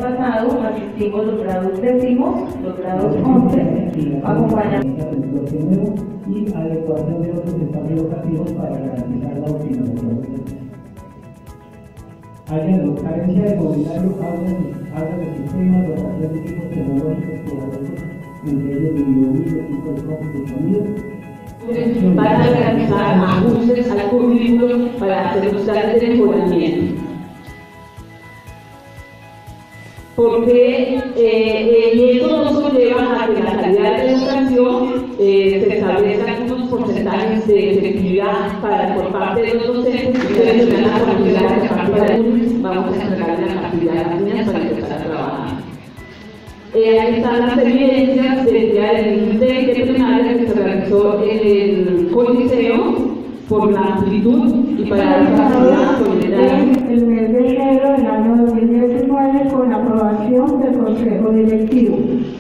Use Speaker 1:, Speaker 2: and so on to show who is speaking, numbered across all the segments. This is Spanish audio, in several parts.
Speaker 1: pasado asistimos los grados décimos, los grados 11, acompañando
Speaker 2: y adecuación de otros espacios educativos para garantizar la optimización del sistema. Hallando carencia de mobiliario, aulas de sistemas, dotación de equipos tecnológicos pedagógicos, entre ellos video, equipos de cómputo y sonido,
Speaker 3: para realizar ajustes al currículo para hacer los planes de mejoramiento. Porque y eso nos conlleva a que la calidad de educación se establezcan unos porcentajes de efectividad por parte de los docentes, y ustedes me van a comunicar que a partir del lunes vamos a entregarle la cantidad de las niñas para empezar a trabajar. Ahí están las evidencias del día del de primaria que se realizó en el Coliseo por la amplitud y para la capacidad solidaria.
Speaker 4: El mes de enero del año 2019 con la aprobación del Consejo Directivo.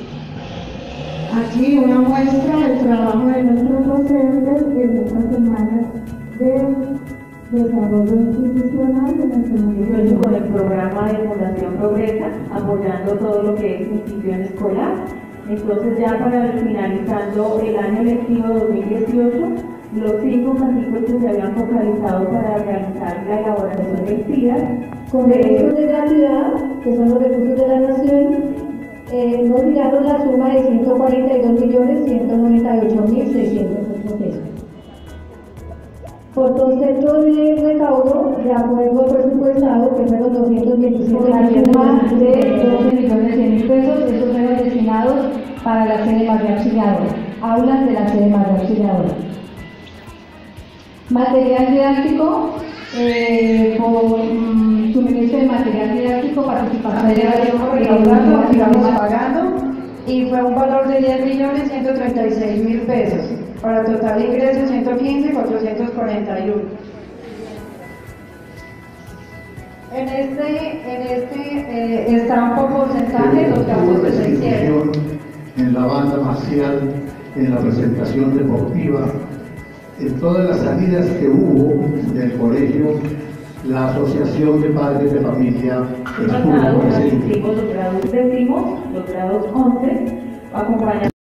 Speaker 4: Aquí una muestra del trabajo de nuestros docentes en estas semanas de desarrollo institucional de nuestro municipio.
Speaker 1: Con el programa de Fundación Progresa, apoyando todo lo que es institución escolar. Entonces ya para finalizando el año lectivo 2018, los 5 capítulos que se habían focalizado para realizar la elaboración de actividad
Speaker 4: con recursos de gratuidad, que son los recursos de la nación, nos dieron la suma de 142.198.608 pesos. Por concepto de recaudo, de acuerdo presupuestado, que fueron 227
Speaker 5: la suma de 12.100.000 pesos, estos fueron destinados para la sede María Auxiliadora, aulas de la sede María Auxiliadora. Material didáctico, por suministro de material didáctico, participación
Speaker 6: de recaudando, íbamos pagando, y fue un valor de 10.136.000 pesos, para total ingreso 115.441. En este está un poco porcentaje los gastos que se hicieron.
Speaker 7: En la banda marcial, en la presentación deportiva, en todas las salidas que hubo del colegio, la Asociación de Padres de Familia estuvo presente.
Speaker 1: Asistimos los grados décimos, los grados 11, acompañando